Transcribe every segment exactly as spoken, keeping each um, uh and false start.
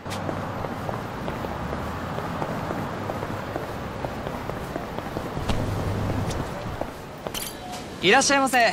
いらっしゃいませ。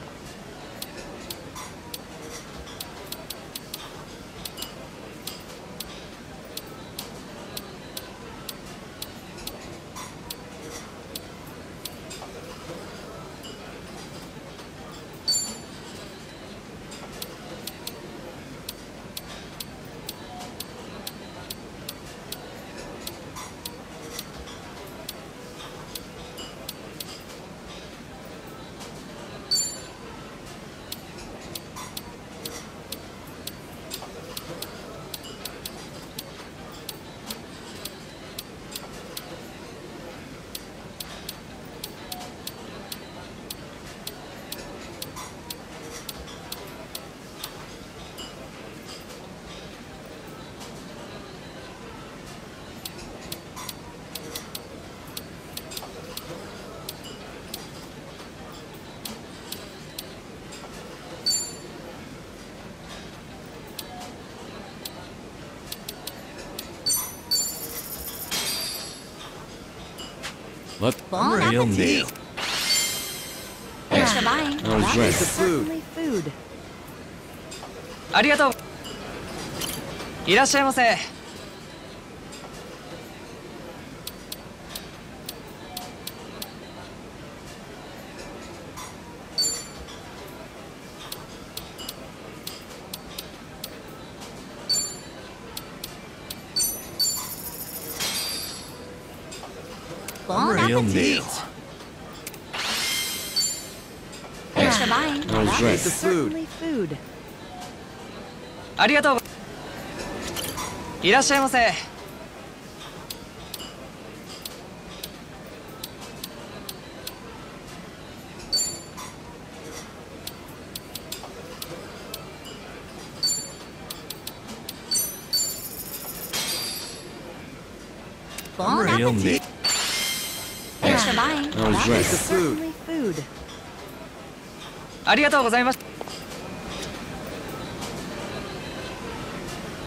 Let Bon real appetit. meal. Thanks for buying. That was That great. is certainly food. ありがとう。いらっしゃいませ。 Bon Real appetit. meal. Thanks for buying. That was That great. is certainly food. ありがとう。いらっしゃいませ。 Bon Real appetit. meal. Thanks for buying. That was That great. is certainly food. ありがとうございました。